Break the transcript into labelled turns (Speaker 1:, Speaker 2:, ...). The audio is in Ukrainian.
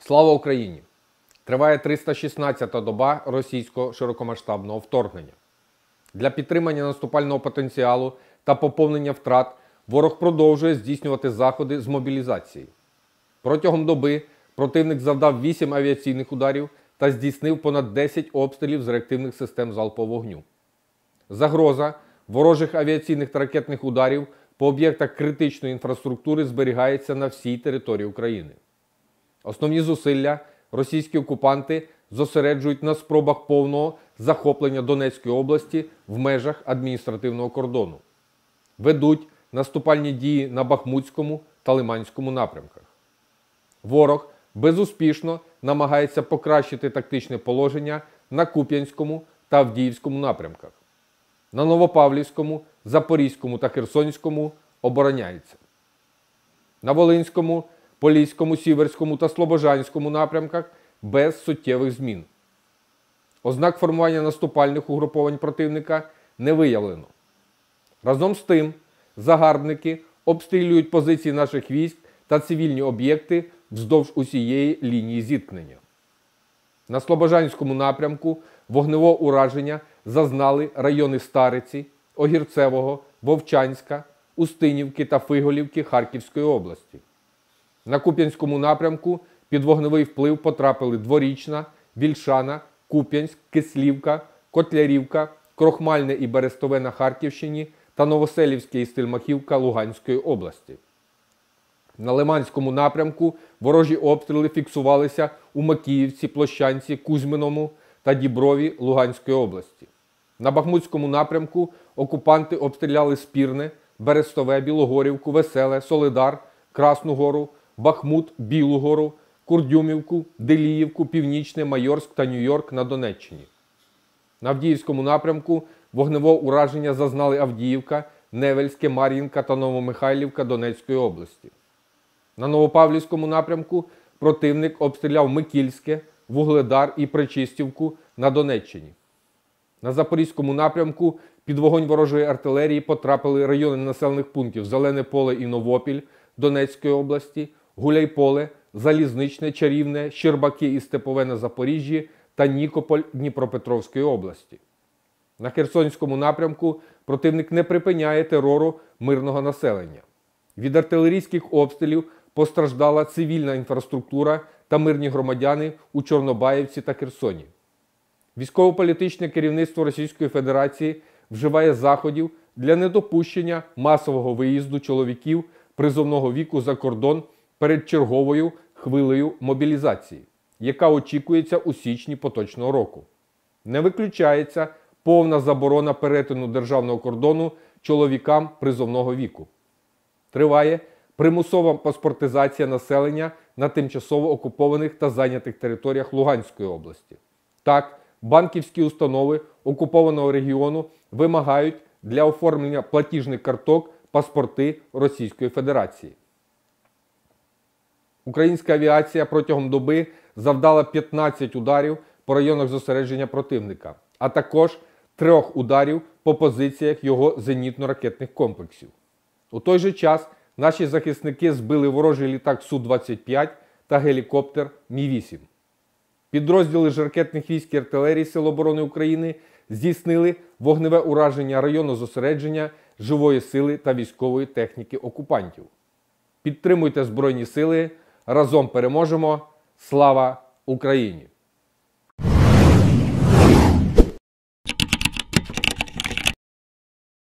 Speaker 1: Слава Україні! Триває 316-та доба російського широкомасштабного вторгнення. Для підтримання наступального потенціалу та поповнення втрат ворог продовжує здійснювати заходи з мобілізації. Протягом доби противник завдав 8 авіаційних ударів та здійснив понад 10 обстрілів з реактивних систем залпового вогню. Загроза ворожих авіаційних та ракетних ударів по об'єктах критичної інфраструктури зберігається на всій території України. Основні зусилля російські окупанти зосереджують на спробах повного захоплення Донецької області в межах адміністративного кордону. Ведуть наступальні дії на Бахмутському та Лиманському напрямках. Ворог безуспішно намагається покращити тактичне положення на Куп'янському та Авдіївському напрямках. На Новопавлівському, Запорізькому та Херсонському обороняється. На Волинському, Поліському, Сіверському та Слобожанському напрямках без суттєвих змін. Ознак формування наступальних угруповань противника не виявлено. Разом з тим, загарбники обстрілюють позиції наших військ та цивільні об'єкти вздовж усієї лінії зіткнення. На Слобожанському напрямку вогневого ураження зазнали райони Стариці, Огірцевого, Вовчанська, Устинівки та Фиголівки Харківської області. На Куп'янському напрямку під вогневий вплив потрапили Дворічна, Вільшана, Куп'янськ, Кислівка, Котлярівка, Крохмальне і Берестове на Харківщині та Новоселівське і Стельмахівка Луганської області. На Лиманському напрямку ворожі обстріли фіксувалися у Макіївці, Площанці, Кузьминому та Діброві Луганської області. На Бахмутському напрямку окупанти обстріляли Спірне, Берестове, Білогорівку, Веселе, Солидар, Красну Гору, Бахмут, Білу Гору, Курдюмівку, Деліївку, Північне, Майорськ та Нью-Йорк на Донеччині. На Авдіївському напрямку вогневого ураження зазнали Авдіївка, Невельське, Мар'їнка та Новомихайлівка Донецької області. На Новопавлівському напрямку противник обстріляв Микільське, Вугледар і Пречистівку на Донеччині. На Запорізькому напрямку під вогонь ворожої артилерії потрапили райони населених пунктів Зелене Поле і Новопіль Донецької області, Гуляйполе, Залізничне, Чарівне, Щербаки і Степове на Запоріжжі та Нікополь Дніпропетровської області. На Херсонському напрямку противник не припиняє терору мирного населення. Від артилерійських обстрілів постраждала цивільна інфраструктура та мирні громадяни у Чорнобаївці та Херсоні. Військово-політичне керівництво Російської Федерації вживає заходів для недопущення масового виїзду чоловіків призовного віку за кордон перед черговою хвилею мобілізації, яка очікується у січні поточного року. Не виключається повна заборона перетину державного кордону чоловікам призовного віку. Триває примусова паспортизація населення на тимчасово окупованих та зайнятих територіях Луганської області. Так, банківські установи окупованого регіону вимагають для оформлення платіжних карток паспорти Російської Федерації. Українська авіація протягом доби завдала 15 ударів по районах зосередження противника, а також 3 ударів по позиціях його зенітно-ракетних комплексів. У той же час наші захисники збили ворожий літак Су-25 та гелікоптер Мі-8. Підрозділи ж ракетних військ і артилерії Сил оборони України здійснили вогневе ураження району зосередження живої сили та військової техніки окупантів. Підтримуйте Збройні Сили, разом переможемо! Слава Україні!